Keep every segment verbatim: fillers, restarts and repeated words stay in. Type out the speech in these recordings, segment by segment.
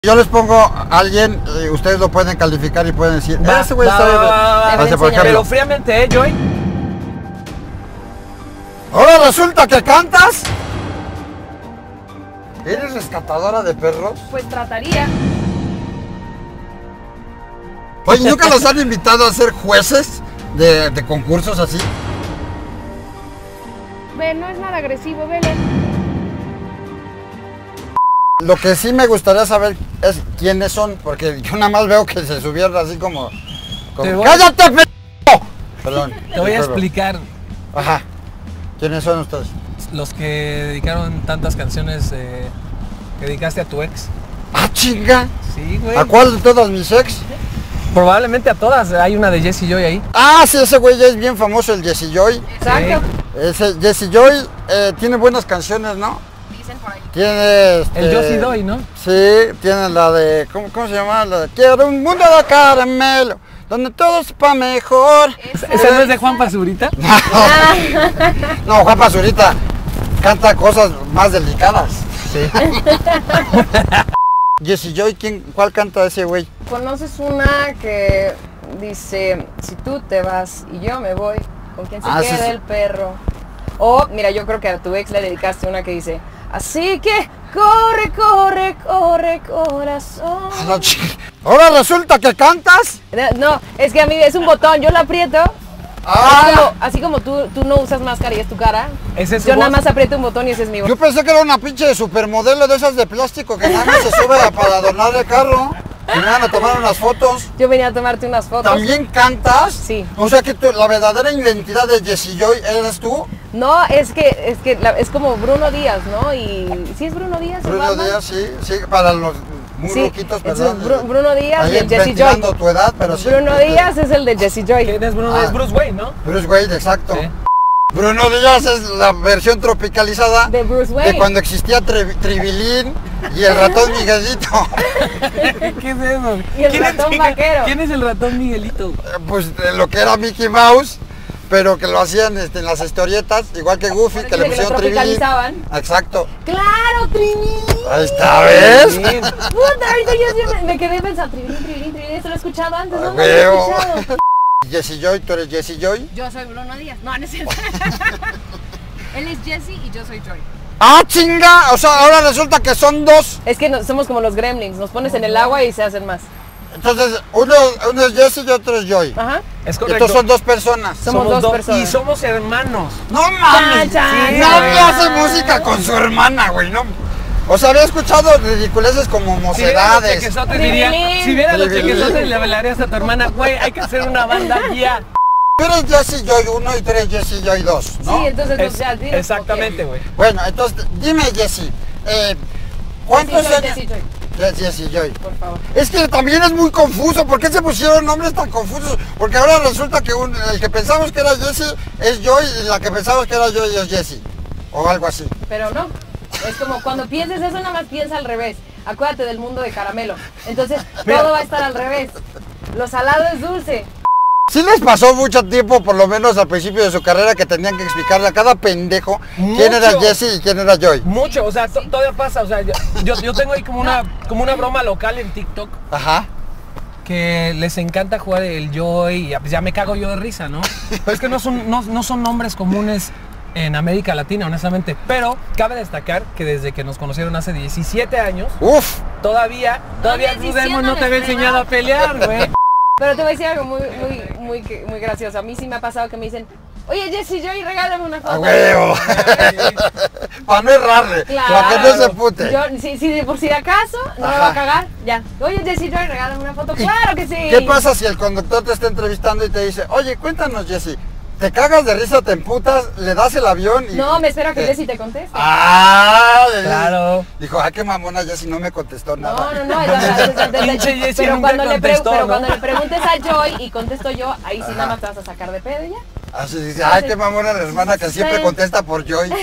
Yo les pongo a alguien, eh, ustedes lo pueden calificar y pueden decir, Va, ese güey va, está va, va, va, bien. Por ejemplo, pero fríamente, ¿eh, Joy? ahora resulta que cantas. ¿Eres rescatadora de perros? Pues trataría. Oye, ¿nunca los han invitado a ser jueces de, de concursos así? Ve, no es nada agresivo, vele. Lo que sí me gustaría saber es quiénes son, porque yo nada más veo que se subieron así como... como Te voy- ¡cállate, p***! Perdón. Te voy a disculpa. explicar. Ajá. ¿Quiénes son ustedes? Los que dedicaron tantas canciones eh, que dedicaste a tu ex. ¡Ah, chinga! Sí, güey. ¿A cuál de todas mis ex? Probablemente a todas. Hay una de Jessie Joy ahí. Ah, sí, ese güey ya es bien famoso, el Jessie Joy. Exacto. Ese Jessie Joy eh, tiene buenas canciones, ¿no? Dicen por ahí. Tiene... este, El Yo Sí Doy, ¿no? Sí, tiene la de... ¿Cómo, cómo se llama? La de Quiero un mundo de caramelo, donde todo sepa mejor. ¿Esa no es de Juan Pazurita? No, Juan Pazurita canta cosas más delicadas. Sí. Jessie Joy, ¿quién, ¿cuál canta ese güey? ¿Conoces una que dice, si tú te vas y yo me voy, ¿con quién se Ah, sí, queda sí. el perro? O, mira, yo creo que a tu ex le dedicaste una que dice, así que corre, corre, corre, corazón. A la chi- Ahora resulta que cantas. No, es que a mí es un botón, yo lo aprieto. Así Ah, como, así como tú, tú no usas máscara y es tu cara, ¿Ese es su yo nada voz? más aprieto un botón y ese es mi yo voz. pensé que era una pinche supermodelo de esas de plástico que nada más se sube a- para adornar el carro. Y me van a tomar unas fotos. Yo venía a tomarte unas fotos. ¿También cantas? Sí. O sea que tú- la verdadera identidad de Jessie Joy eres tú. No, es que es que la- es como Bruno Díaz, ¿no? Y sí es Bruno Díaz, el Bruno Batman? Díaz, sí, sí, para los muy Sí, loquitos, es ¿verdad? Bru- Bruno Díaz Ahí y el Jessie ventilando Joy. tu edad, pero sí. Bruno Díaz es el de Jessie Joy. ¿Quién es Bruno? Ah. Es Bruce Wayne, ¿no? Bruce Wayne, exacto. Sí. Bruno Díaz es la versión tropicalizada De Bruce Wayne. de cuando existía Tri- Tribilín y el ratón Miguelito. ¿Qué es eso? Y el ¿Quién es- ratón vaquero. ¿Quién es el ratón Miguelito? Pues de lo que era Mickey Mouse, pero que lo hacían este, en las historietas, igual que Goofy, Por que eso le de que lo pusieron Tribilín. tropicalizaban. Exacto. ¡Claro, Trini! Ahí está, ¿ves? Bien. Puta, ahorita yo siempre me quedé pensando, Trini, Trini, Trini, esto lo he escuchado antes, Ah, no lo había huevo. escuchado. Jessie Joy, ¿tú eres Jessie Joy? Yo soy Bruno Díaz. No, no es cierto. Él es Jesse y yo soy Joy. ¡Ah, chinga! O sea, ahora resulta que son dos. Es que no- somos como los gremlins, nos pones en el agua y se hacen más. Entonces, uno, uno es Jessie y otro es Joy. Ajá. Es Y correcto. estos son dos personas. Somos dos dos personas. Y somos hermanos. ¡No mames! Chan, chan, Nadie chan. hace música con su hermana, güey, ¿no? O sea, había escuchado ridiculeces como Si vieras los mocedades. chequesotes diría, Tribilín. si vieras los Tribilín. chequesotes le hablarías a tu hermana, güey, hay que hacer una banda ya. Tú eres Jessie Joy uno y tú eres Jessie Joy dos, ¿no? Sí, entonces Es- nos ya dinos exactamente, güey. Bueno, entonces, dime, Jessie, eh, por qué. ¿cuántos Jessie Joy, años? Jessie Joy, Es Jessie Joy. por favor. Es que también es muy confuso. ¿Por qué se pusieron nombres tan confusos? Porque ahora resulta que un- el que pensamos que era Jessie es Joy y la que pensamos que era Joy es Jessie. O algo así. Pero no, es como cuando pienses eso, nada más piensa al revés. Acuérdate del mundo de caramelo. Entonces, Mira. todo va a estar al revés. Lo salado es dulce. Sí les pasó mucho tiempo, por lo menos al principio de su carrera, que tenían que explicarle a cada pendejo quién era Mucho. Jessie y quién era Joy. Mucho, o sea, to- todavía pasa, o sea, yo, yo, yo tengo ahí como una, como una broma local en TikTok Ajá. que les encanta jugar el Joy y ya, pues ya me cago yo de risa, ¿no? Pero es que no son, no, no son nombres comunes en América Latina, honestamente, pero cabe destacar que desde que nos conocieron hace diecisiete años, Uf. todavía, todavía andes Dudemo no te había diciéndoles enseñado a pelear, güey. Pero te voy a decir algo muy, muy, muy, que- muy gracioso. A mí sí me ha pasado que me dicen, oye Jessie Joy, regálame una A foto. huevo. Para no errarle. Claro. Para que no se pute. Yo, si, si de por si de acaso no me Ajá. va a cagar, ya. Oye Jessie Joy, regálame una foto. ¿Y Claro que sí. ¿Qué pasa si el conductor te está entrevistando y te dice, oye, cuéntanos, Jessie, te cagas de risa, te emputas, le das el avión y... No, me espero a que ¿Qué? Jessie te conteste. Ah, Claro. Dijo, ay, qué mamona, Jessie no me contestó No, nada. no, no, ya sabes, desde- desde- Pinche Jessie pero, nunca cuando le pre- contestó, pero ¿no? cuando le preguntes a Joy y contesto yo, ahí sí nada más te vas a sacar de pedo y ya. Así dice, ay, qué mamona la hermana que siempre Sí. contesta por Joy.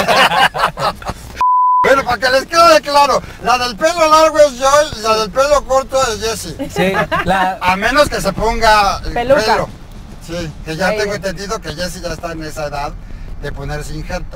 Bueno, para que les quede claro, la del pelo largo es Joy y la del pelo corto es Jessie. Sí, la, A menos que se ponga el Peluca. pelo. Sí, que ya Ahí tengo va. entendido que Jessie ya está en esa edad de ponerse injerto.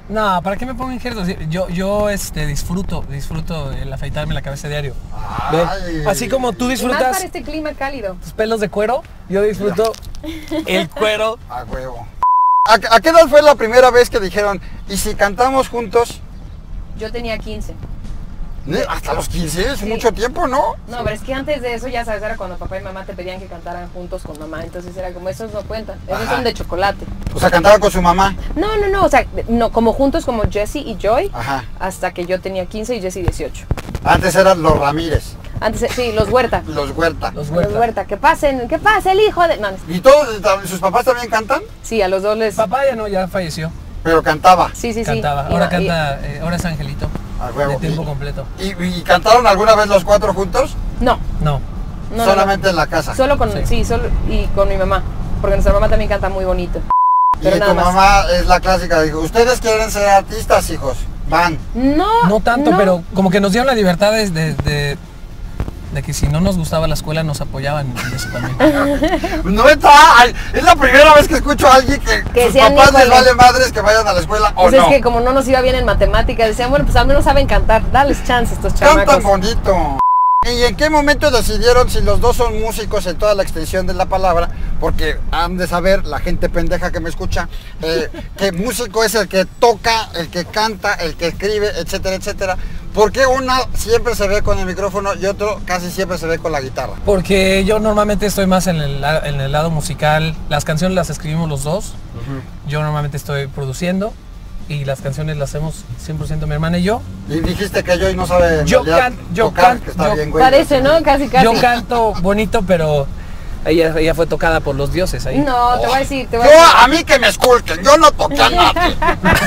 No, ¿para qué me pongo injertos? Yo, yo este, disfruto, disfruto el afeitarme la cabeza diario. Ay. Así como tú Y más disfrutas para este clima cálido. tus pelos de cuero, yo disfruto el cuero. A huevo. ¿A, ¿A qué edad fue la primera vez que dijeron, y si cantamos juntos? Yo tenía quince. ¿Eh? Hasta los quince, es Sí. mucho tiempo, ¿no? No, pero es que antes de eso, ya sabes, era cuando papá y mamá te pedían que cantaran juntos con mamá. Entonces era como, esos no cuentan. Esos Ajá. son de chocolate. O sea, cantaba con su mamá. No, no, no. O sea, no, como juntos como Jessie y Joy. Ajá. Hasta que yo tenía quince y Jessie dieciocho. Antes eran los Ramírez, Antes, sí, los Huerta. los Huerta. Los Los huertas. Huerta. Que pasen, que pase el hijo de... No, no, ¿Y todos, sus papás también cantan? sí, a los dos les... Papá ya no, ya falleció. Pero cantaba. Sí, sí, sí. Cantaba. Y Ahora no- canta, eh, ahora es Angelito. A huevo. De tiempo Y- completo. ¿Y, y cantaron alguna vez los cuatro juntos? y- no, No. no, no, Solamente no. en la casa. Solo con... Sí. Sí, solo... Y con mi mamá. Porque nuestra mamá también canta muy bonito. Y Pero tu nada más. mamá es la clásica, dijo, ¿ustedes quieren ser artistas, hijos? Van. No, No tanto, no. pero como que nos dieron la libertad de, de, de, de que si no nos gustaba la escuela nos apoyaban en eso también. No está, ay, es la primera vez que escucho a alguien que, Que sus sean papás les híjole. vale madres que vayan a la escuela o Pues no. es que como no nos iba bien en matemáticas, decían, bueno, pues al menos saben cantar, dales chance a estos Cantan chamacos. bonito. ¿Y en qué momento decidieron si los dos son músicos en toda la extensión de la palabra? Porque han de saber, la gente pendeja que me escucha, eh, que músico es el que toca, el que canta, el que escribe, etcétera, etcétera. ¿Por qué una siempre se ve con el micrófono y otro casi siempre se ve con la guitarra? Porque yo normalmente estoy más en el, la- en el lado musical. Las canciones las escribimos los dos. Yo normalmente estoy produciendo y las canciones las hacemos cien por ciento mi hermana y yo. Y dijiste que yo no sabe en Yo realidad can- yo tocar, can- que está yo- bien, güey. Parece, ¿no? Casi, casi. Yo canto bonito, pero ella, ella fue tocada por los dioses ahí. No, te voy a decir, te voy a Yo, decir. a mí que me esculquen, yo no toqué a nadie.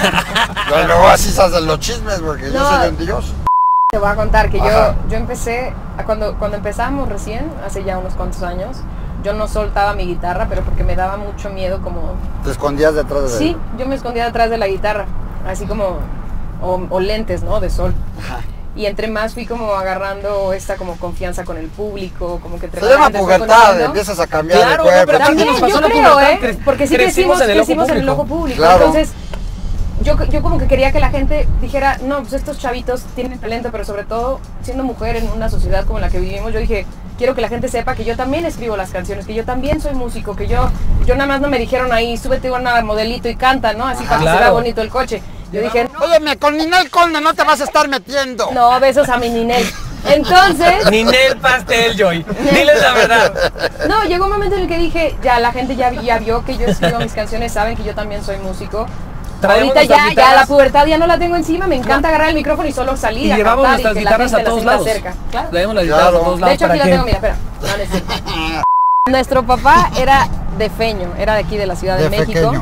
Yo luego así se hacen los chismes porque yo No. soy un dios. Te voy a contar que yo, Ajá. yo empecé, a cuando, cuando empezamos recién, hace ya unos cuantos años, yo no soltaba mi guitarra, pero porque me daba mucho miedo como... Te escondías detrás de Sí, yo me escondía detrás de la guitarra, así como... O, o lentes, ¿no? De sol. Ajá. Y entre más fui como agarrando esta como confianza con el público, como que entre Se más llama gente fue pubertad, conociendo. empiezas a cambiar Claro, de no, cuerpo. pero También nos pasó yo la creo, pubertad, ¿eh? cre- Porque sí crecimos crecimos, en el ojo crecimos en el público. ojo público. Claro. Entonces, yo, yo como que quería que la gente dijera, no, pues estos chavitos tienen talento, pero sobre todo, siendo mujer en una sociedad como la que vivimos, yo dije, quiero que la gente sepa que yo también escribo las canciones, que yo también soy músico, que yo, yo nada más no me dijeron ahí, súbete a una modelito y canta, ¿no? Así para que se vea Claro. bonito el coche. Yo dije, Óyeme, con Ninel Conde no te vas a estar metiendo. no, besos a mi Ninel. Entonces... Ninel Pastel, Joy. Diles la verdad. No, llegó un momento en el que dije, ya la gente ya, ya vio que yo escribo mis canciones, saben que yo también soy músico. Traemos Ahorita ya, nuestras ya la guitarras. pubertad ya no la tengo encima, me encanta agarrar el micrófono y solo salir Y a llevamos cantar y nuestras que la guitarras gente a la todos sienta lados. cerca. Claro. Traemos las guitarras Claro. a todos De lados. hecho aquí para la que- tengo, mira, espera. No, no es cierto. Nuestro papá era de Feño, era de aquí de la Ciudad de, De México. pequeño.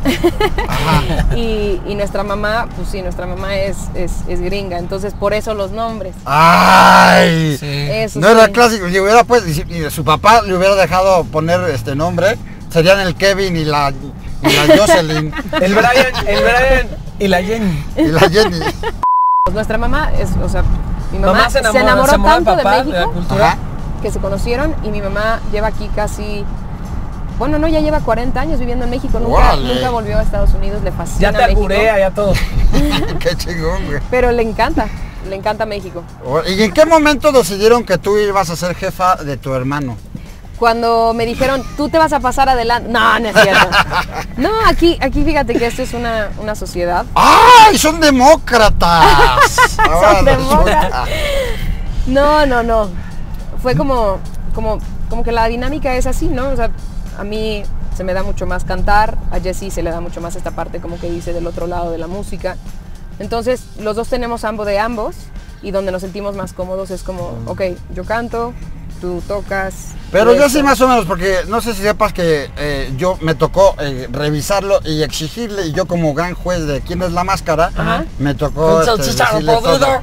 Ajá. Y, y nuestra mamá, pues sí, nuestra mamá es, es, es gringa, entonces por eso los nombres. Ay. Sí. Eso No era sí. clásico, si hubiera pues, y si- y su papá le hubiera dejado poner este nombre, serían el Kevin y la, y la Jocelyn El Brian, el Brian y la Jenny. y la Jenny. Pues nuestra mamá es, o sea, mi mamá, Mamá se enamoró, se enamoró se enamoró tanto de de, papá, de la México cultura. Ajá. que se conocieron y mi mamá lleva aquí casi, bueno, no, ya lleva cuarenta años viviendo en México, nunca, Órale. nunca volvió a Estados Unidos, le fascina Ya te México, alburea, ya todo. Qué chingón, güey. pero le encanta, le encanta México. ¿Y en qué momento decidieron que tú ibas a ser jefa de tu hermano? Cuando me dijeron, tú te vas a pasar adelante, no, no es cierto. No, aquí, aquí fíjate que esto es una, una sociedad. ¡Ay, son demócratas! Ahora Son demócratas. resulta. No, no, no. Fue como, como, como que la dinámica es así, ¿no? O sea, a mí se me da mucho más cantar, a Jessie se le da mucho más esta parte como que dice del otro lado de la música. Entonces, los dos tenemos ambos de ambos y donde nos sentimos más cómodos es como, ok, yo canto, tú tocas. Pero tú yo esto. sí más o menos, porque no sé si sepas que eh, yo me tocó eh, revisarlo y exigirle, y yo como gran juez de quién es la máscara, Ajá. me tocó Con este, salchicha decirle podrido. todo.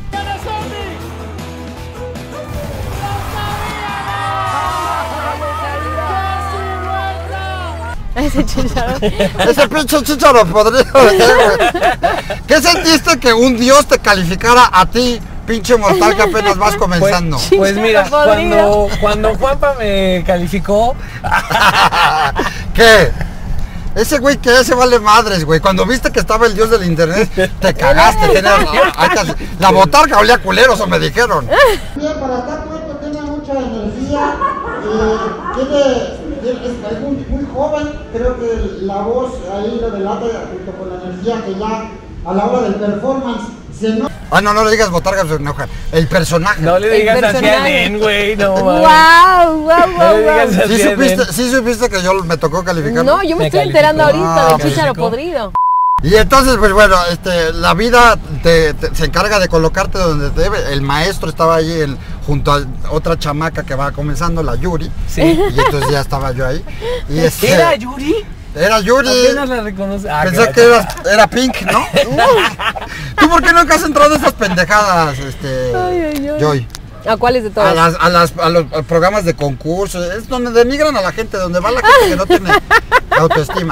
Ese chicharrón. Ese pinche chícharo podrido, ¿qué, güey? ¿Qué sentiste que un dios te calificara a ti, pinche mortal que apenas vas comenzando? Pues, pues mira, Chícharo podrido. cuando, cuando Juanpa me calificó, ¿Qué? ese güey que ese vale madres, güey. Cuando viste que estaba el dios del internet, te cagaste. Tenía, la botarga olía culero, eso me dijeron. Bien, para estar puesto tiene mucha energía, eh, tiene, tiene, es muy, muy joven, creo que la voz ahí lo delata junto con la energía que ya a la hora del performance se nota. Ah, no, no le digas botarga, se enoja. El personaje. No le digas así a Nen, güey, no Wow, mames. wow, wow, No le digas wow. así ¿Sí a supiste, Nen. sí supiste que yo me tocó calificar? No, yo me, Me estoy calificó. enterando ahorita Ah, del chícharo calificó. podrido. Y entonces, pues bueno, este, la vida te, te- se encarga de colocarte donde te debe. El maestro estaba allí en- junto a otra chamaca que va comenzando, la Yuri. Sí. Y entonces ya estaba yo ahí. Y este, ¿Era Yuri? Era Yuri. Apenas la reconoce. Ah, Pensé que era, era Pink, ¿no? ¿Tú por qué nunca has entrado a estas pendejadas, este, Ay, ay, ay. Joy? ¿A cuáles de A, todas? las, a, las, a los a programas de concurso, es donde denigran a la gente, donde va la gente que no tiene autoestima.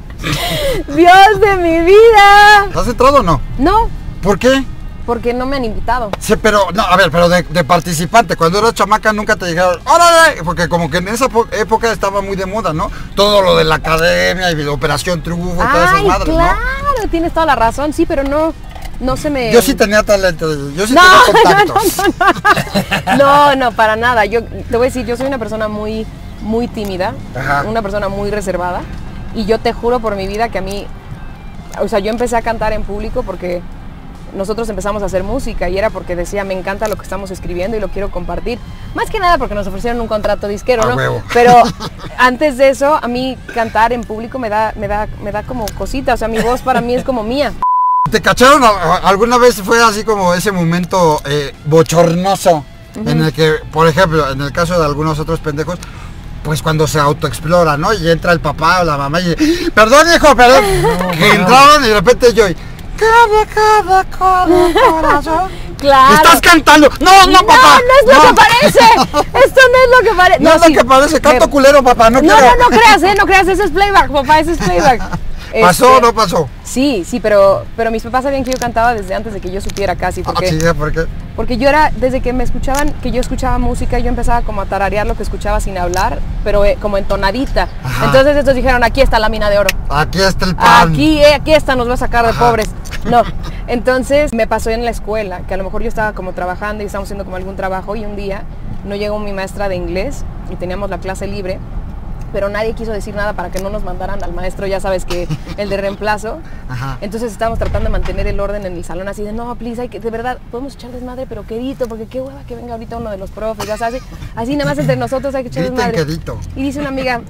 Dios de mi vida. ¿Has entrado o no? No, ¿Por qué? porque no me han invitado. Sí, pero, no, a ver, pero de, de participante, cuando eras chamaca nunca te dijeron, ¡órale! Porque como que en esa po- época estaba muy de moda, ¿no? Todo lo de la academia y de Operación Triunfo y todas esas Ay, madres, claro, tienes toda la razón, sí, pero no, no se me... ¿no? Yo sí tenía talento, yo sí No, tenía no, contactos. no, no, no, no, para nada. Yo te voy a decir, yo soy una persona muy, muy tímida, Ajá. una persona muy reservada, y yo te juro por mi vida que a mí, o sea, yo empecé a cantar en público porque nosotros empezamos a hacer música y era porque decía, me encanta lo que estamos escribiendo y lo quiero compartir. Más que nada porque nos ofrecieron un contrato disquero, A ¿no? huevo. Pero antes de eso, a mí cantar en público me da, me da, me da como cosita, o sea, mi voz para mí es como mía. ¿Te cacharon a- a- alguna vez? Fue así como ese momento eh, bochornoso en el que, por ejemplo, en el caso de algunos otros pendejos, pues cuando se autoexplora, ¿no? Y entra el papá o la mamá y perdón, hijo, perdón, que entraron y de repente yo, cada, cada, cada corazón. Claro. ¡Estás cantando! ¡No, no, papá! No, no es lo que parece. Esto no es lo que parece. No, es lo que parece, canto culero, papá, no No, quiero. no, no creas, eh, no creas, eso es playback, papá, eso es playback. ¿Pasó o Este, no pasó? Sí, sí, pero, pero mis papás sabían que yo cantaba desde antes de que yo supiera casi, Ah, porque, sí, ¿por qué? porque yo era, desde que me escuchaban, que yo escuchaba música, yo empezaba como a tararear lo que escuchaba sin hablar, pero eh, como entonadita. Ajá. Entonces estos dijeron, aquí está la mina de oro. Aquí está el pan. Aquí, eh, aquí esta nos va a sacar de Ajá. pobres. No, entonces me pasó en la escuela, que a lo mejor yo estaba como trabajando y estábamos haciendo como algún trabajo y un día no llegó mi maestra de inglés y teníamos la clase libre, pero nadie quiso decir nada para que no nos mandaran al maestro, ya sabes que el de reemplazo. Ajá. Entonces estábamos tratando de mantener el orden en el salón así de, no, please, hay que, de verdad, podemos echar desmadre, pero quedito, porque qué hueva que venga ahorita uno de los profes, ya sabes, así nada más entre nosotros hay que echar Griten desmadre. quedito. Y dice una amiga,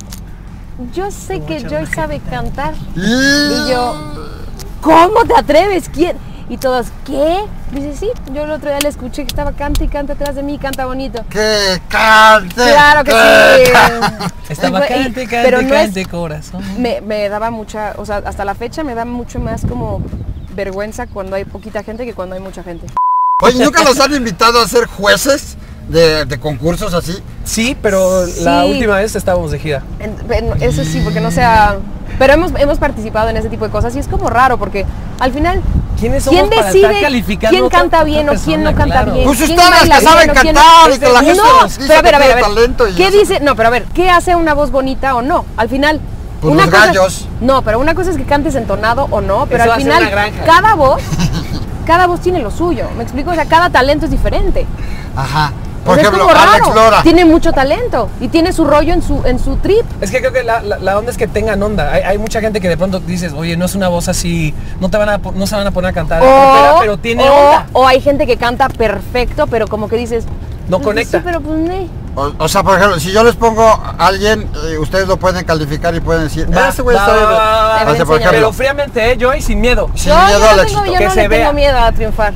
yo sé que Joy sabe cantar. Y Y yo, ¿cómo te atreves? ¿Quién? Y todos, ¿qué? Dice, sí, yo el otro día le escuché que estaba canta y canta atrás de mí, canta bonito. que cante. Claro que que sí. cante. Estaba Y fue- y- cante, cante, pero no es- cante, corazón. Me, me daba mucha, o sea, hasta la fecha me da mucho más como vergüenza cuando hay poquita gente que cuando hay mucha gente. Oye, ¿nunca los han invitado a ser jueces de, de concursos así? Sí, pero la Sí. última vez estábamos de gira. En- en- eso sí, porque no sea... Pero hemos, hemos participado en ese tipo de cosas y es como raro porque al final, ¿Quiénes somos ¿quién para decide estar calificando quién otra- canta otra bien o quién no persona? canta Claro. bien? Pues ¿Quién ustedes baila que bien saben o quién- cantar y que la gente No, nos dice pero a ver, que a ver, a tiene ver. talento y ¿Qué eso. dice? No, pero a ver, ¿qué hace una voz bonita o no? Al final, Pues una los cosa- gallos. No, pero una cosa es que cantes entonado o no, pero Eso al hace final una granja. cada voz, cada voz tiene lo suyo. ¿Me explico? O sea, cada talento es diferente. Ajá. O Por sea, es ejemplo, como Alex raro. Lora. Tiene mucho talento y tiene su rollo en su en su trip. Es que creo que la, la, la onda es que tengan onda. Hay, hay mucha gente que de pronto dices, oye, no es una voz así, no te van a, po- no se van a poner a cantar ópera, O, pero tiene o- onda. o hay gente que canta perfecto, pero como que dices, No pues, conecta. Sí, pero pues ne. O, o sea, por ejemplo, si yo les pongo a alguien, eh, ustedes lo pueden calificar y pueden decir, Va, ese güey va, está va, bien". va, va, va. O sea, por Enséñame. ejemplo, Pero fríamente, ¿eh? Joy, sin miedo. sin Yo, miedo yo al no éxito. tengo, yo Que no se le vea. tengo miedo a triunfar.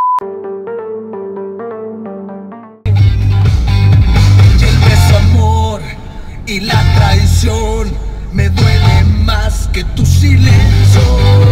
El amor y la traición me duele más que tu silencio.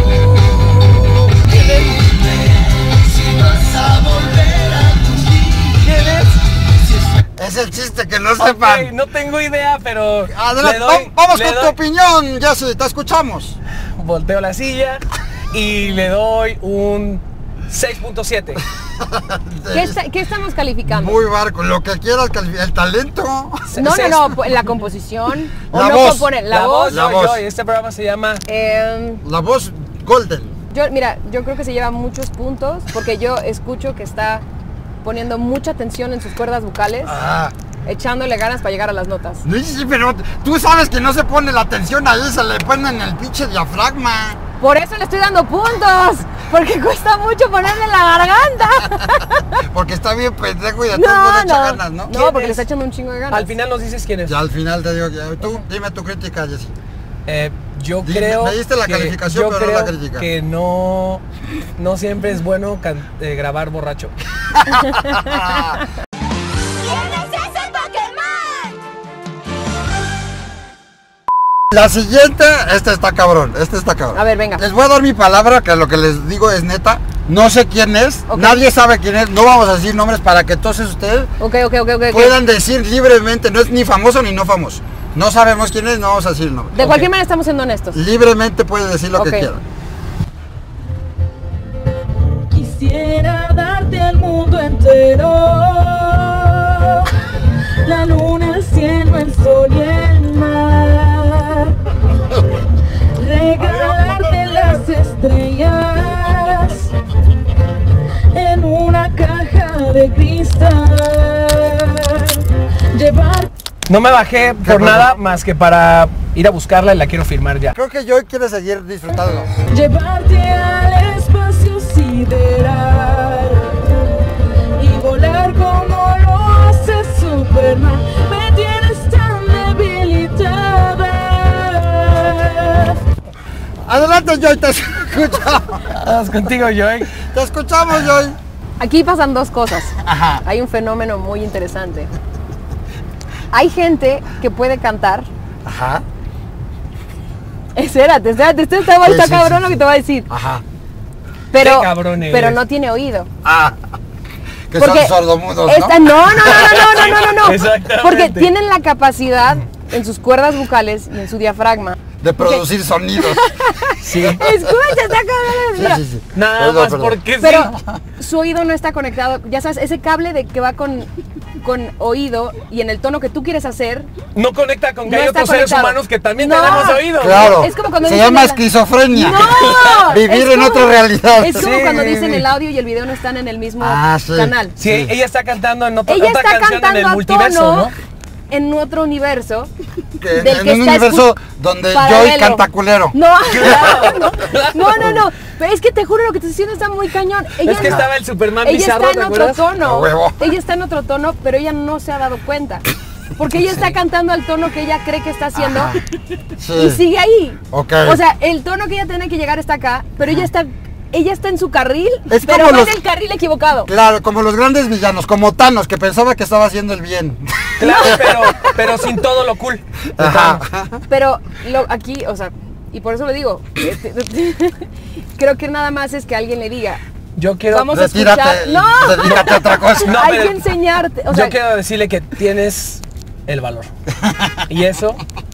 Dime si vas a volver a tu vida. Es el chiste, que no Ok, sepan. no tengo idea, pero Adelante, le doy- va- vamos le con tu doy- opinión, Jessy, te escuchamos. Volteo la silla y le doy un seis punto siete. ¿Qué, está- qué estamos calificando? Muy barco, lo que quieras calificar. El talento. No, Seis- no, no, la composición. O La no voz. compone- la, La voz. voz, La yo, voz. yo, y este programa se llama... eh, La voz golden. yo, mira, yo creo que se lleva muchos puntos porque yo escucho que está poniendo mucha atención en sus cuerdas vocales, Ah. echándole ganas para llegar a las notas. Sí, sí, pero tú sabes que no se pone la atención ahí, se le pone en el pinche diafragma. Por eso le estoy dando puntos, porque cuesta mucho ponerle en la garganta. Porque está bien pendejo y de todos No, modos le echa no, ganas, ¿no? no, ¿Quién porque le es? está echando un chingo de ganas. Al final nos dices quién es. Ya al final te digo, que- tú dime tu crítica, Jessy. Eh, yo Dime, creo me diste la que, calificación, yo pero no creo la crítica. que no, no siempre es bueno can- eh, grabar borracho. ¿Quién es ese Pokémon? La siguiente, este está cabrón, este está cabrón. A ver, venga. Les voy a dar mi palabra, que lo que les digo es neta. No sé quién es, Ok. nadie sabe quién es, no vamos a decir nombres para que entonces ustedes Ok, ok, ok, ok. ok. puedan decir libremente, no es ni famoso ni no famoso. No sabemos quién es, no vamos a decir nombres. De Ok. cualquier manera estamos siendo honestos. Libremente pueden decir lo Ok. que quieran. Quisiera darte al mundo entero, la luna, el cielo, el sol y el mar, regalarte las estrellas en una caja de cristal, llevar. No me bajé por pasó? nada más que para ir a buscarla y la quiero firmar ya. Creo que yo quiero seguir disfrutando. Llevarte al espacio sideral y volar como lo hace Superman. Me tienes tan debilitada. Adelante, Joy, te escuchamos. Vamos contigo, Joy. Te escuchamos, Joy. Aquí pasan dos cosas. Ajá. Hay un fenómeno muy interesante. Hay gente que puede cantar. Ajá. Espérate, espérate, esto está, Sí, está sí, cabrón sí, lo que sí. te voy a decir. Ajá. Pero, Qué cabrón eres. pero no tiene oído. Ah. Que Porque son sordomudos, esta- ¿no? no, no, no, no, no, no, no, no. Exactamente. Porque tienen la capacidad en sus cuerdas vocales y en su diafragma. De producir sonidos. Sí. Escucha, está cabrón. Sí, Mira, sí, sí. Nada Perdón, más perdón. porque sí. Pero su oído no está conectado. Ya sabes, ese cable de que va con, con oído y en el tono que tú quieres hacer. No conecta con que No hay está otros seres conectado. humanos que también No. tenemos oído. Claro. Es como cuando Se dicen llama el- esquizofrenia. ¡No! Vivir Es en como- otra realidad. Es como Sí. cuando dicen el audio y el video no están en el mismo Ah, sí. canal. Sí, Sí. ella está cantando en otra, Ella otra está canción en cantando el a multiverso, tono ¿no? en otro universo. Que del en que un está universo escu- donde paralelo. Joy canta culero. No, no, no, no, no. Pero es que te juro lo que te estoy diciendo está muy cañón. Ella Es que no- estaba el Superman ella bizarro, está ¿te en otro acuerdas? tono. A huevo. Ella está en otro tono, pero ella no se ha dado cuenta. Porque ella está cantando al tono que ella cree que está haciendo Ajá. y Sí. sigue ahí. Ok. O sea, el tono que ella tiene que llegar está acá, pero ella está ella está en su carril, Es pero como va los- en el carril equivocado. Claro, como los grandes villanos, como Thanos, que pensaba que estaba haciendo el bien. Claro, pero, pero sin todo lo cool. Ajá. Pero lo, aquí, o sea, y por eso lo digo, este, creo que nada más es que alguien le diga, Yo quiero, vamos a Retírate, escuchar. y ¡No! dedícate a otra cosa. No, Hay pero- que enseñarte. O sea, yo quiero decirle que tienes el valor. Y eso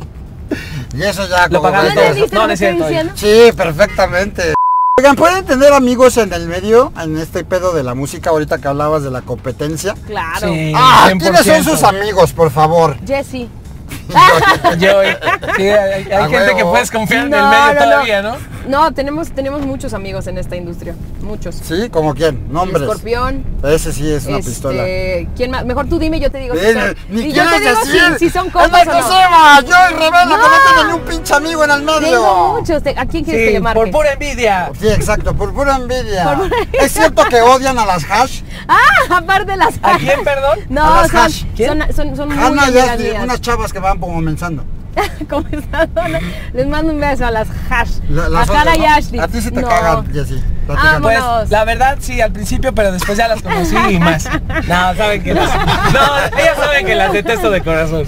Y eso ya Lo como pagamos ¿no ves, todos. entendiste No, lo no que es estoy cierto, diciendo? Sí, perfectamente. Oigan, ¿pueden tener amigos en el medio, en este pedo de la música, ahorita que hablabas de la competencia? Claro. sí, Ah, cien por ¿quiénes son ciento. sus amigos, por favor? Jessy. Yo, sí, hay, hay A gente huevo. que puedes confiar en No, el medio no, no. todavía, ¿no? No, tenemos, tenemos muchos amigos en esta industria. Muchos. ¿Sí? ¿Como quién? Nombres. Escorpión. Ese sí es una este, pistola. ¿Quién más? Mejor tú dime y yo te digo si Eh, son, Ni y yo te quieres digo decir. si, si son ¡Es compas de o no. Cosema! Yo y Revela, No. que no tienen ni un pinche amigo en el medio. Tengo muchos. Te- ¿A quién quieres que Sí, le marque? por pura envidia. Sí, exacto, por pura envidia. Por pura envidia. ¿Es cierto que odian a las hash? Ah, aparte de las ¿A quién, perdón? No, A las son, hash. ¿Quién? son, son, son muy Hanna y amigas Ashley, mías. unas chavas que van comenzando. ¿Cómo están? No, les mando un beso a las hash. La- a las Hannah odias, y ¿no? Ashley. A ti sí te No. cagan, Jessy. Platícame. Pues Vámonos. la verdad sí, al principio, pero después ya las conocí y más. No, saben que las. No, ellas saben que las detesto de corazón.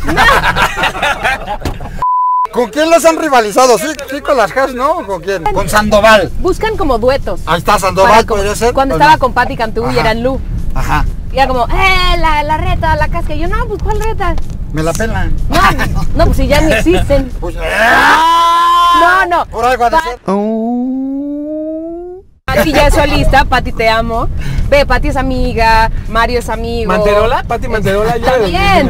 ¿Con quién los han rivalizado? ¿Sí, sí con las hash, no? ¿O ¿Con quién? Con Sandoval. Buscan como duetos. Ahí está Para Sandoval, como- podría ser. Cuando ¿o estaba no? con Patti Cantú y Ajá. eran Lu. Ajá. Y era como, ¡eh! La, la reta, la casca. Y yo, no, pues ¿cuál reta? Me la pelan. No, no, pues si ya no existen. Pues, No, no. Por algo ha de Pa- ser. Pati ya es solista, Pati te amo. Ve, Pati es amiga, Mario es amigo. ¿Manterola? Pati Manterola. yo- También.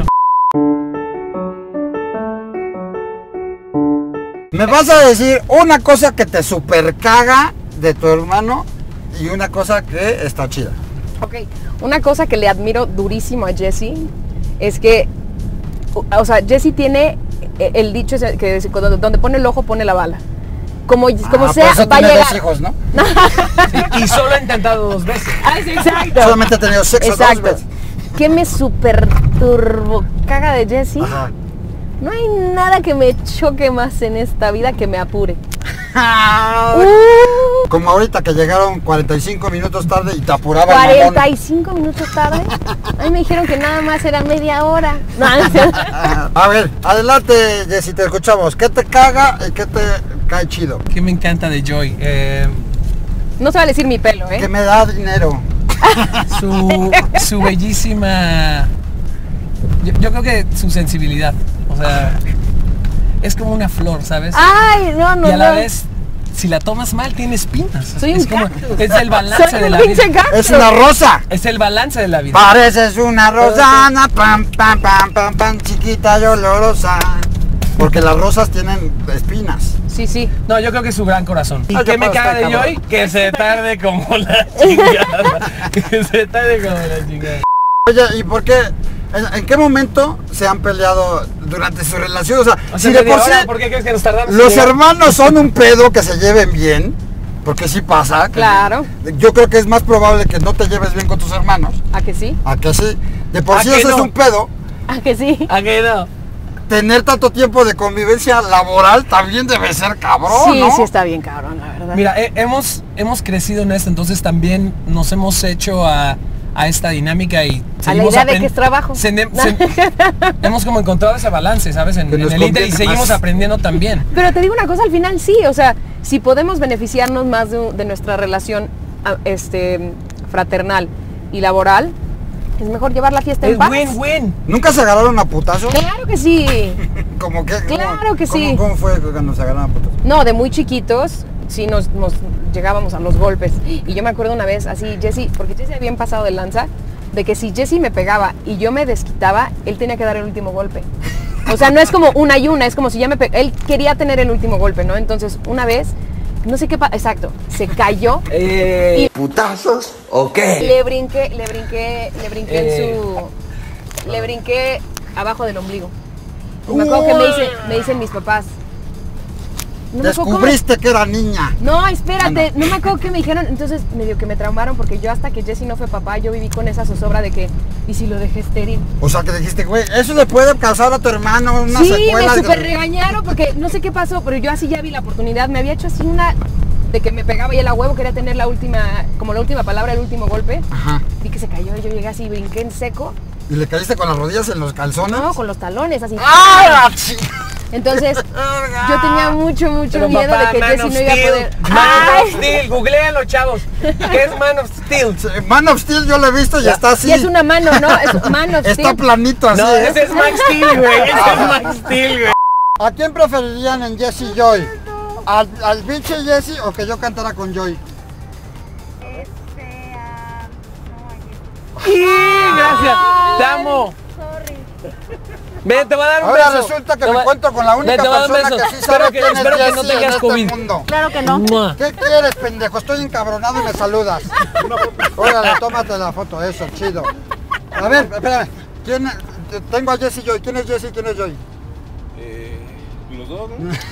Me vas a decir una cosa que te super caga de tu hermano y una cosa que está chida. Ok, una cosa que le admiro durísimo a Jesse es que, o sea, Jesse tiene el dicho ese que dice, donde donde pone el ojo pone la bala. Como, como Ah, sea, por eso va a tiene llegar. dos hijos, ¿no? Sí, y solo he intentado dos veces. Ah, sí, exacto. Solamente ha tenido sexo dos Exacto. veces. ¿Qué me super turbo caga de Jesse? Ajá. No hay nada que me choque más en esta vida que me apure. Ah, Uh, Como ahorita que llegaron cuarenta y cinco minutos tarde y te apuraba el cuarenta mamón. y cinco minutos tarde. A mí me dijeron que nada más era media hora. No, no es cierto. Ah, A ver, adelante, Jessy, te escuchamos. ¿Qué te caga y qué te cae chido? ¿Qué me encanta de Joy? Eh, No se va a decir mi pelo, Que ¿eh? me da dinero. su, su bellísima... Yo, yo creo que su sensibilidad. O sea, es como una flor, ¿sabes? Ay, no, no, y a la no. vez, si la tomas mal, tiene espinas. Soy es un como, cactus. es el balance Soy de un la pinche vida. cactus. Es una rosa. Es el balance de la vida. Pareces una rosana, pam, pam, pam, pam, pam, chiquita y olorosa. Porque las rosas tienen espinas. Sí, sí. No, yo creo que es su gran corazón. ¿Y Ay, qué qué me padre caga está, de cabrón. Joy? Que se tarde como la chingada. Que se tarde como la chingada. Oye, ¿y por qué? ¿En, en qué momento se han peleado durante su relación? O sea, O si sea, de por sí ahora, ¿por qué crees que nos tardamos? en los llegar? hermanos son un pedo que se lleven bien, porque sí pasa. que- Claro. Yo creo que es más probable que no te lleves bien con tus hermanos, ¿A que sí? a que sí. De por ¿A sí que ese es no? un pedo. ¿A que sí? ¿A qué no? Tener tanto tiempo de convivencia laboral también debe ser cabrón, Sí, ¿no? sí está bien cabrón, la verdad. Mira, he- hemos, hemos crecido en esto, entonces también nos hemos hecho a, a esta dinámica y A la seguimos idea de apren- que es trabajo. se- se- hemos como encontrado ese balance, ¿sabes? En, Que en nos el Inter y conviene seguimos más. aprendiendo también. Pero te digo una cosa, al final sí, o sea, si podemos beneficiarnos más de, de nuestra relación a- este, fraternal y laboral, es mejor llevar la fiesta Es en paz. win-win. ¿Nunca se agarraron a putazos? Claro que sí. Como que, ¿cómo- Claro que cómo- sí. ¿Cómo fue cuando se agarraron a putazos? No, de muy chiquitos, sí nos, nos llegábamos a los golpes. Y yo me acuerdo una vez así, Jesse, porque Jesse había pasado de lanza, de que si Jesse me pegaba y yo me desquitaba, él tenía que dar el último golpe. O sea, no es como una y una, es como si ya me pe- él quería tener el último golpe, ¿no? Entonces, una vez, no sé qué pa- exacto, se cayó, Eh, ¿Putazos o qué? le brinqué, le brinqué, le brinqué Eh. en su, le brinqué abajo del ombligo. Y me acuerdo que me dicen, me dicen mis papás. No me acuerdo cómo- Descubriste que era niña. No, espérate, Ah, no me acuerdo qué me dijeron, entonces medio que me traumaron porque yo hasta que Jesse no fue papá, yo viví con esa zozobra de que, ¿y si lo dejé estéril? O sea, que dijiste, güey, eso le puede causar a tu hermano una Sí, secuela. me de- super regañaron porque no sé qué pasó, pero yo así ya vi la oportunidad, me había hecho así una de que me pegaba y el a huevo quería tener la última, como la última palabra, el último golpe, Ajá. vi que se cayó y yo llegué así, brinqué en seco, ¿Y le caíste con las rodillas en los calzones? no, con los talones así. ¡Ah, la chi- Entonces, yo tenía mucho, mucho pero miedo papá, de que Man Jesse of no iba a Steel, poder. Man ¡Ay! of Steel, googlealo, chavos. ¿Qué es Man of Steel? Man of Steel yo lo he visto y Ya. está así. Y es una mano, ¿no? Es man of Está steel. planito así, No, ¿eh? ese es Max Steel, güey. Ese es Max Steel, güey. ¿A quién preferirían en Jesse Joy? ¿Al, al pinche Jesse o que yo cantara con Joy? Este, ah, no, aquí. Sí, gracias. Te amo. Ven, te voy a dar un Ahora beso. resulta que Te me voy- encuentro con la única Ven, te voy a dar un persona beso. que sí Espero sabe que, quién es espero que no Jesse en tengas este COVID. mundo. Claro que no. Mua. ¿Qué quieres, pendejo? Estoy encabronado y me saludas. Órale, tómate la foto, eso, chido. A ver, espérame. ¿Quién, tengo a Jesse Joy. ¿Quién es Jesse y quién es Joy? Los dos, ¿no?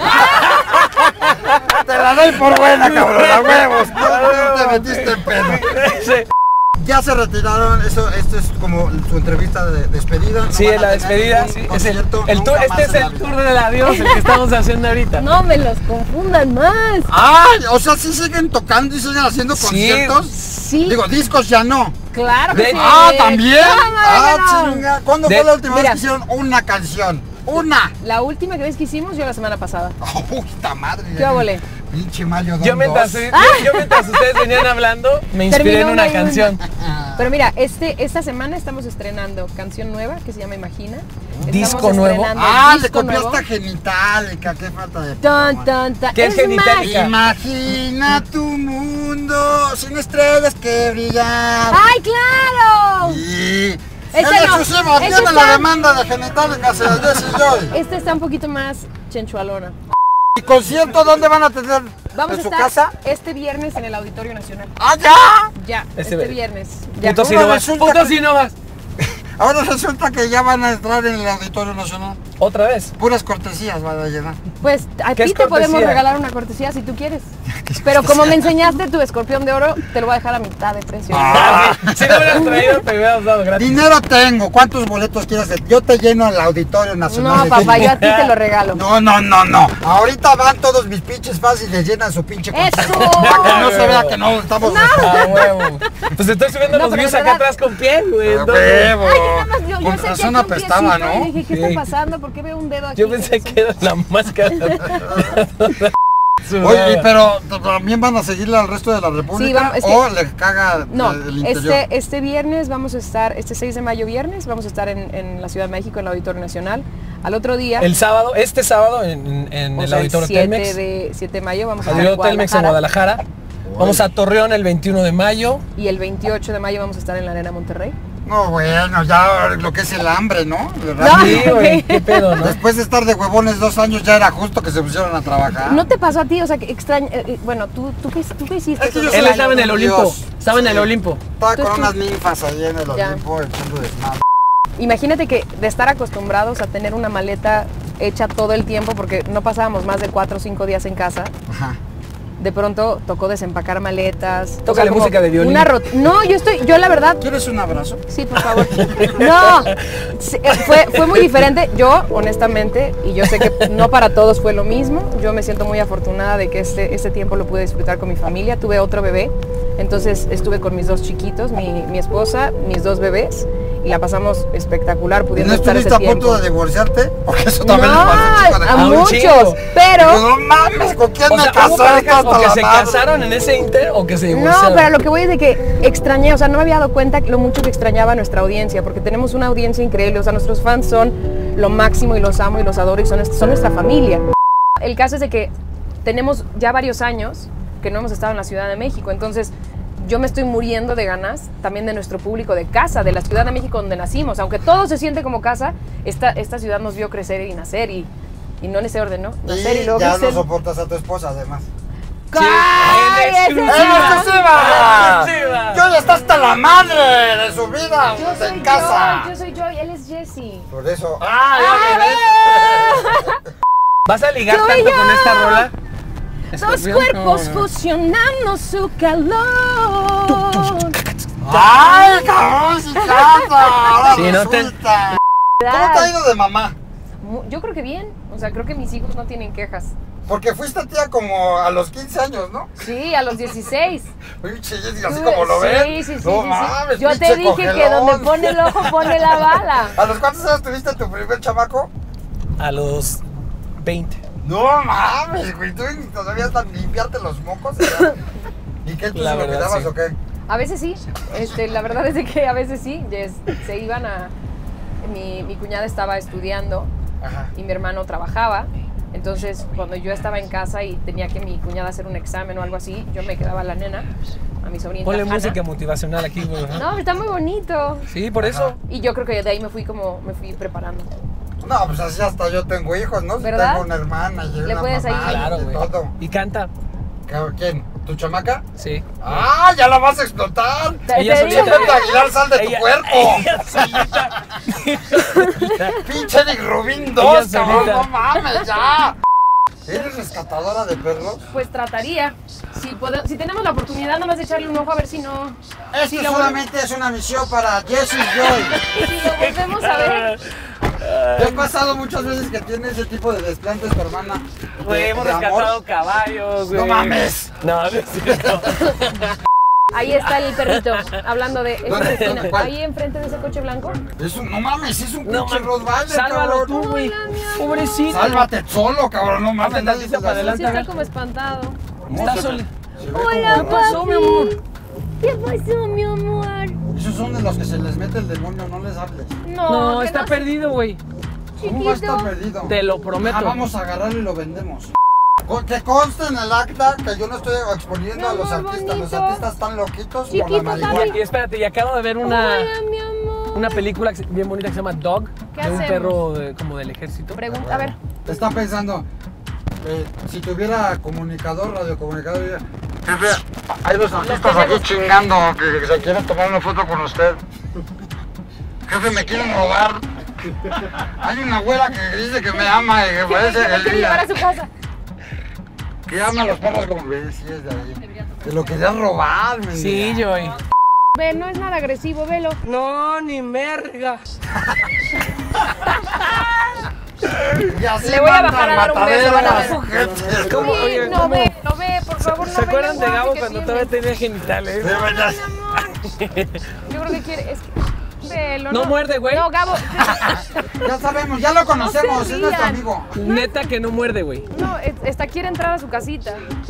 Te la doy por buena, cabrón, a huevos. No, no te metiste en pedo. Sí. Ya se retiraron, eso, esto es como su entrevista de despedida. ¿no? Sí, Van es a la tener despedida, un sí. Es el, concierto el tour, nunca más este es en la el vida. tour del adiós, el que estamos haciendo ahorita. No me los confundan más. Ay, o sea, sí siguen tocando y siguen haciendo Sí. conciertos. Sí, Digo, discos ya no. claro que De- sí. Ah, también. ¿Cómo Ah, no? chinga. ¿Cuándo De- fue la última mira. vez que hicieron una canción? Una. La última que vez que hicimos yo la semana pasada. Oh, puta madre. ¿Qué óvole? Pinche Mayo Yo mientras, dos. yo, yo mientras ustedes venían hablando, me inspiré Terminó en una una y un- canción. Pero mira, este, esta semana estamos estrenando canción nueva que se llama Imagina. Estamos ¿Disco nuevo? estrenando Ah, le disco copió nuevo. hasta Genitalica, qué falta de... Tan, tan, tan. ¿Qué es más, Genitalica? Imagina tu mundo sin estrellas que brillar. ¡Ay, claro! Y... Ese Es no, exclusivo, ese tiene la está- demanda de Genitalica hacia Jessy Joy. Este está un poquito más chenchualona. ¿Y concierto dónde van a tener? Vamos ¿En a su estar casa? este viernes en el Auditorio Nacional. ¡Ah, ya! Ya, Este este, ve- viernes. Ya. Puto si ¿cómo no vas. resulta Puto que- si no vas. Ahora resulta que ya van a entrar en el Auditorio Nacional. Otra vez. Puras cortesías van a llenar. Pues a ¿Qué ti es te podemos cortesía? regalar una cortesía si tú quieres. Pero como me enseñaste tu escorpión de oro, te lo voy a dejar a mitad de precio. Ah. Si no hubieras traído, te hubieras dado gratis. Dinero tengo. ¿Cuántos boletos quieres? Yo te lleno el Auditorio Nacional. No, de papá, gente. yo a ti te lo regalo. No, no, no, no. Ahorita van todos mis pinches fáciles, llenan su pinche ¡Eso! concierto. Para que no se vea que no estamos... Ah, huevo. Pues estoy subiendo No, los pero views de acá verdad. atrás con piel, güey. A entonces- huevo. Ay, yo nada más, yo, yo Con sé que razón aquí un apestaba, piecito, ¿no? y dije, ¿qué Sí. está pasando? ¿Por qué veo un dedo aquí? Yo pensé que era la máscara. Oye, pero también van a seguirle al resto de la República. Sí, vamos, es que- o le caga No, el interior. este, este viernes vamos a estar, este seis de mayo viernes, vamos a estar en, en la Ciudad de México, en el Auditorio Nacional. Al otro día, El sábado, este sábado en, en o el sea, Auditorio siete Telmex. de, siete de mayo, vamos a estar en Auditorio Telmex en Guadalajara. Guadalajara. Vamos a Torreón el veintiuno de mayo. Y el veintiocho de mayo vamos a estar en la Arena Monterrey. No, bueno, ya lo que es el hambre, ¿no? No. Sí, güey, qué pedo, ¿no? Después de estar de huevones dos años, ya era justo que se pusieron a trabajar. ¿No te pasó a ti? O sea, que extraño. eh, eh, bueno, ¿tú, tú, qué, ¿tú qué hiciste? Es que yo esos soy Él dos estaba en años? el Dios. Olimpo. Estaba en el Sí. Olimpo. Estaba Tú con es que- unas ninfas ahí en el Ya. Olimpo echando desmadre. Imagínate que de estar acostumbrados a tener una maleta hecha todo el tiempo, porque no pasábamos más de cuatro o cinco días en casa, Ajá. de pronto tocó desempacar maletas. Tócale como música de violín. Una rot- no, yo estoy, yo la verdad, ¿Quieres un abrazo? sí, por favor. No, sí, eh, fue, fue muy diferente. Yo, honestamente, y yo sé que no para todos fue lo mismo, yo me siento muy afortunada de que este, este tiempo lo pude disfrutar con mi familia. Tuve otro bebé, entonces estuve con mis dos chiquitos, mi, mi esposa, mis dos bebés, y la pasamos espectacular ¿Y pudiendo no estar estuviste ese a punto tiempo. de divorciarte? Porque eso No, también le pasó a un chico de a A un muchos, chingo. pero... No mames, ¿con quién O me sea, casé? hubo parejas Está o hasta que la se madre. casaron en ese inter o que se No, divorciaron. pero lo que voy es de que extrañé, o sea, no me había dado cuenta lo mucho que extrañaba a nuestra audiencia, porque tenemos una audiencia increíble, o sea, nuestros fans son lo máximo y los amo y los adoro y son, son nuestra familia. El caso es de que tenemos ya varios años que no hemos estado en la Ciudad de México, entonces yo me estoy muriendo de ganas también de nuestro público de casa, de la Ciudad de México donde nacimos, aunque todo se siente como casa, esta, esta ciudad nos vio crecer y nacer y, y no en ese orden, ¿no? Nacer y, Y luego ya no crecer. soportas a tu esposa, además. ¡Ay, en ese exclusiva. sí! ¡En exclusiva! exclusiva! Yo ya está hasta la madre de su vida Yo soy en casa. Joy, yo soy Joy, él es Jesse. Por eso. ¡Ah, ya me ves! ¿Vas a ligar Soy tanto yo. con esta rola? Dos Escorpión, cuerpos no, no. fusionando su calor. ¡Ay, cabrón, sí canta! Ahora Sí, no te- resulta. ¿Cómo te ha ido de mamá? Mu- Yo creo que bien. O sea, creo que mis hijos no tienen quejas. Porque fuiste tía como a los quince años, ¿no? Sí, a los dieciséis. Pinche Jessy, así Tuve- como lo sí, ven. sí, sí, no sí, sí. mames, Yo te pinche dije que cogelón. donde pone el ojo pone la bala. ¿A los cuántos años tuviste tu primer chamaco? A los veinte. No mames, güey, tú todavía estás limpiarte los mocos. ¿Verdad? ¿Y qué tú La se lo verdad, quedabas sí. o qué? A veces sí. Este, la verdad es de que a veces sí. Yes, se iban a... Mi, mi cuñada estaba estudiando Ajá. y mi hermano trabajaba. Entonces, cuando yo estaba en casa y tenía que mi cuñada hacer un examen o algo así, yo me quedaba a la nena, a mi sobrinita Ponle Hannah. música motivacional aquí, güey. ajá. No, está muy bonito. Sí, por eso. Y yo creo que de ahí me fui como, me fui preparando. No, pues así hasta yo tengo hijos, ¿no? Si ¿Verdad? tengo una hermana y Le una puedes mamá ahí- y Claro, de güey. todo. Y canta. ¿Quién? ¿Tu chamaca? Sí. ¡Ah, ya la vas a explotar! Te- Ella te solita. digo- ¡Vete, Aguilar, sal de tu Ella- cuerpo! ella solita. ¡Pinche Eric Rubin Ella dos, cabrón! solita. ¡No mames, ya! ¿Eres rescatadora de perros? Pues trataría. Si, pode- si tenemos la oportunidad, nada más de echarle un ojo a ver si no. Esto si lo solamente es una misión para Jessy Joy. Si lo volvemos a ver. Te ha pasado muchas veces que tiene ese tipo de desplantes tu hermana. Güey, de- hemos de amor. rescatado caballos, güey. ¡No mames! No, no es cierto. Ahí está el perrito, hablando de esa ¿Dónde? esquina. ¿Dónde? ¿Cuál? Ahí enfrente de ese coche blanco. Es un, no mames, es un No, pinche man. Rottweiler, Sálvalo cabrón. tú, güey. Hola, mi amor. Pobrecito. Sálvate solo, cabrón, no mames. Hazle nadie tantito se para la- adelante. Sí, está como espantado. Está solo. Se ve Hola, como- ¿Qué pasó, mi amor? ¿Qué pasó, mi amor? Esos son de los que se les mete el demonio, no les hables. No, No, que está no- perdido, güey. ¿Cómo va a Chiquito. estar perdido? Te lo prometo. Ah, vamos a agarrarlo y lo vendemos. Con- Que conste en el acta que yo no estoy exponiendo Mi a los amor artistas. Los bonito. artistas están loquitos Chiquito, por la marihuana. Y espérate, y acabo de ver una, Hola, mi amor. una película que se- bien bonita que se llama Dog, ¿Qué de un hacemos? perro de- como del ejército. Pregunta, a ver. Está pensando, eh, si tuviera comunicador, radiocomunicador, diría, jefe, hay dos artistas aquí chingando que, que se quieren tomar una foto con usted. Jefe, me quieren robar. Hay una abuela que dice que me ama y que Que me parece quiere el llevar a día. su casa. Que ama a los perros como ves, sí es de ahí. Te lo querías robar, mendiga. Sí, Joy. Ve, no es nada agresivo, velo. No, ni merga. Y así Le voy a mandan bajar a dar un beso, matadero van a a ver. su gente. ¿Cómo? Sí, Oye, no ¿cómo? ve, no ve, por favor, no ¿Se ve acuerdan el de lenguaje Gabo que cuando tiene. todavía tenía genitales? De verdad. Yo creo que quiere, es que, velo, No muerde, güey. No, Gabo, Ya sabemos, ya lo conocemos, No es se nuestro rían. amigo. Neta que no muerde, güey. no, es- esta quiere entrar a su casita.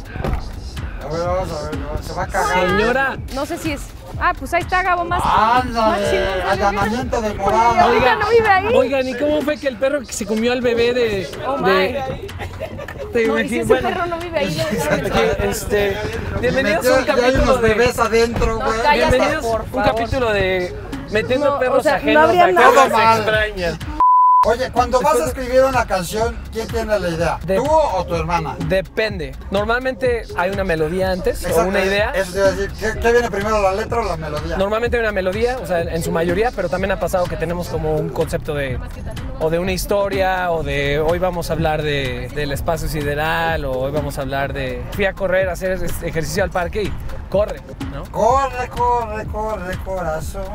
A ver, vamos a ver, se va a cagar. Señora. No sé si es, ah, pues ahí está Gabo más. Ándale, allanamiento de morada. Oiga, Oigan, no vive ahí. Oigan, ¿y cómo fue que el perro que se comió al bebé de... Oh, de te No, y si imagino- ese bueno, perro no vive ahí, le dejaron aquí, entrar. este, bienvenidos Metió- a un ya hay capítulo unos de... bebés adentro, No, güey. cállate. Bienvenidos por a un favor. capítulo de metiendo No, perros o sea, no ajenos habría a nada. cosas Mal. extrañas. Oye, cuando vas a escribir una canción, ¿quién tiene la idea? De- ¿Tú o tu hermana? Depende. Normalmente hay una melodía antes o Exacto, una idea. Eso te iba a decir. ¿Qué, qué viene primero, la letra o la melodía? Normalmente hay una melodía, o sea, en su mayoría, pero también ha pasado que tenemos como un concepto de o de una historia o de hoy vamos a hablar de, del espacio sideral o hoy vamos a hablar de fui a correr, a hacer este ejercicio al parque y corre, ¿no? Corre, corre, corre, corazón.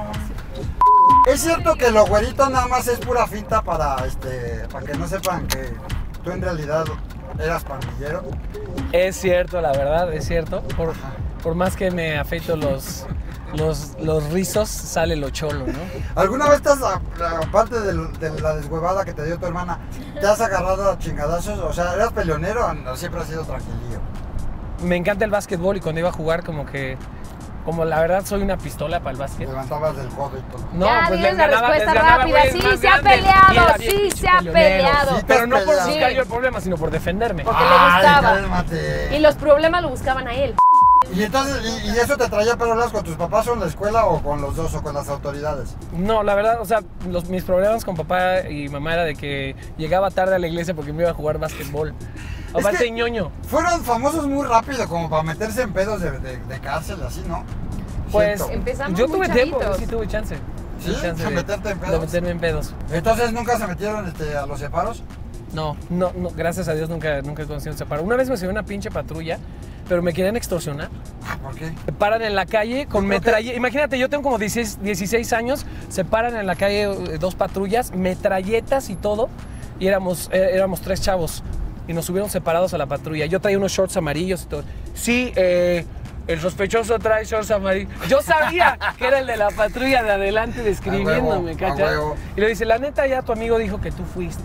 Es cierto que lo güerito nada más es pura finta para, este, para que no sepan que tú en realidad eras pandillero. Es cierto, la verdad, es cierto. Por, por más que me afeito los, los, los rizos, sale lo cholo, ¿no? ¿Alguna vez te has, a- aparte de, de la deshuevada que te dio tu hermana, te has agarrado a chingadazos? O sea, ¿eras peleonero o siempre has sido tranquilillo? Me encanta el básquetbol y cuando iba a jugar como que, como la verdad soy una pistola para el Te básquet. levantabas del codo y todo. No, Ya, pues diles les la ganaba, respuesta les ganaba rápida. güeyes Sí, más se ha grandes. peleado, Y era bien sí, pinche se ha peleonero. peleado. Sí, Pero no por Sí. buscar yo el problema, sino por defenderme. Porque le Ay, gustaba. cálmate. Y los problemas lo buscaban a él. Y entonces, y, y eso te traía problemas con tus papás o en la escuela o con los dos o con las autoridades? No, la verdad, o sea, los, mis problemas con papá y mamá era de que llegaba tarde a la iglesia porque me iba a jugar básquetbol. Es Aparte, que- ñoño. Fueron famosos muy rápido como para meterse en pedos de, de, de cárcel, así, ¿no? Pues Siento. Empezamos yo muy tuve tiempo, chavitos. yo sí tuve chance. ¿Sí? Tuve chance ¿De meterte en De pedos? meterme en pedos. Entonces, ¿nunca se metieron este, a los separos? No, no, no, gracias a Dios nunca, nunca he conocido un separo. Una vez me subió una pinche patrulla, pero me querían extorsionar. Ah, ¿por qué? Se paran en la calle con metralletas. Imagínate, yo tengo como dieciséis, dieciséis años, se paran en la calle eh, dos patrullas, metralletas y todo, y éramos, eh, éramos tres chavos, y nos subieron separados a la patrulla. Yo traía unos shorts amarillos y todo. Sí, eh, el sospechoso trae shorts amarillos. Yo sabía que era el de la patrulla de adelante describiéndome, A huevo, ¿cachai? a huevo. Y le dice, la neta, ya tu amigo dijo que tú fuiste.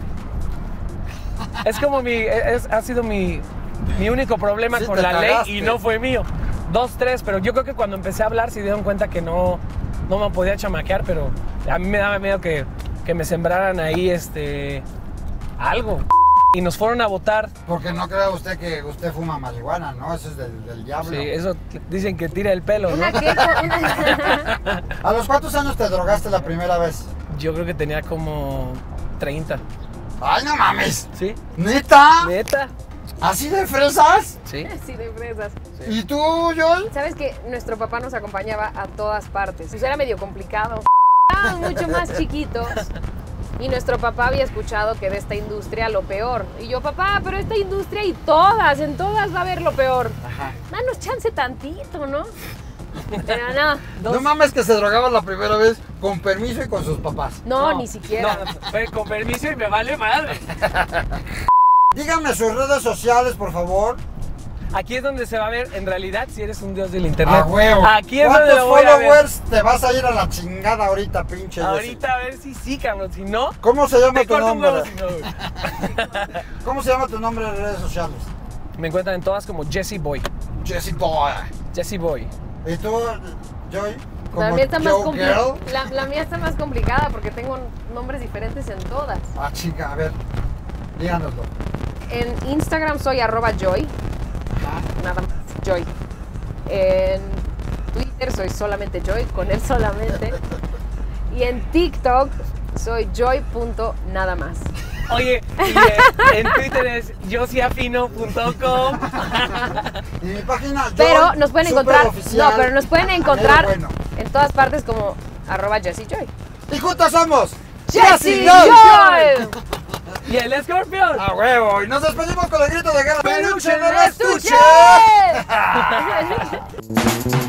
Es como mi, es, ha sido mi, mi único problema Sí, con te la cagaste. ley y no fue mío. Dos, tres, pero yo creo que cuando empecé a hablar se dieron cuenta que no, no me podía chamaquear, pero a mí me daba miedo que, que me sembraran ahí este algo. Y nos fueron a votar. Porque no crea usted que usted fuma marihuana, ¿no? Eso es del, del diablo. Sí, eso dicen que tira el pelo, ¿no? Una que una... ¿A los cuántos años te drogaste la primera vez? Yo creo que tenía como treinta. ¡Ay, no mames! ¿Sí? ¿Neta? ¿Neta? ¿Así de fresas? Sí. Sí, de fresas. ¿Y tú, Joel? ¿Sabes que nuestro papá nos acompañaba a todas partes? Pues era medio complicado. Estábamos mucho más chiquitos. Y nuestro papá había escuchado que de esta industria lo peor. Y yo, papá, pero esta industria y todas, en todas va a haber lo peor. Ajá. Danos chance tantito, ¿no? Pero no. No mames que se drogaba la primera vez con permiso y con sus papás. No, No, ni siquiera. No, fue con permiso y me vale madre. Díganme sus redes sociales, por favor. Aquí es donde se va a ver en realidad si eres un dios del internet. A huevo. Aquí es donde ¿Cuántos lo voy a ver. followers te vas a ir a la chingada ahorita, pinche Jessy? Ahorita a ver si sí, cabrón. Si no, ¿Cómo se llama te tu corto un nombre? huevo si no, güey. ¿Cómo se llama tu nombre en redes sociales? Me encuentran en todas como Jesse Boy. Jessy Boy. Jesse Boy. ¿Y tú, Joy? La mía, está más Joe compli- Girl? la, la mía está más complicada porque tengo nombres diferentes en todas. Ah, chica, a ver, díganoslo. En Instagram soy arroba joy, Ajá. nada más, joy. En Twitter soy solamente joy, con él solamente. Y en TikTok soy joy punto nada más. Oye, y eh, en Twitter es josiafino punto com. Y mi página, Pero Joy, nos pueden súper encontrar, oficial. no, pero nos pueden encontrar Pero bueno. en todas partes como arroba Jessie Joy. Y juntos somos Jessie Joy. Joy. Y el escorpión. A huevo. Y nos despedimos con el grito de guerra. ¡Peluche ¡Peluche en en el el estuche! estuche!